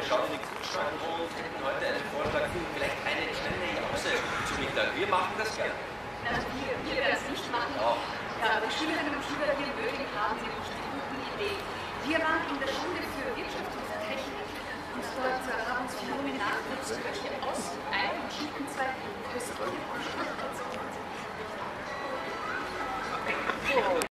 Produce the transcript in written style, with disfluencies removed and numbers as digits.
schauen in den Kühlschrank und hätten heute einen Vorschlag für vielleicht eine kleine Jause zu Mittag. Wir machen das gerne. Also wir werden es nicht machen. Ja. Ja, die Schülerinnen und Schüler hier in Mödling haben sie nicht die guten Ideen. Wir waren in der Schule für Wirtschaft und Technik und dort haben uns die Nominalkursköche aus ein und schicken zwei Köstchen.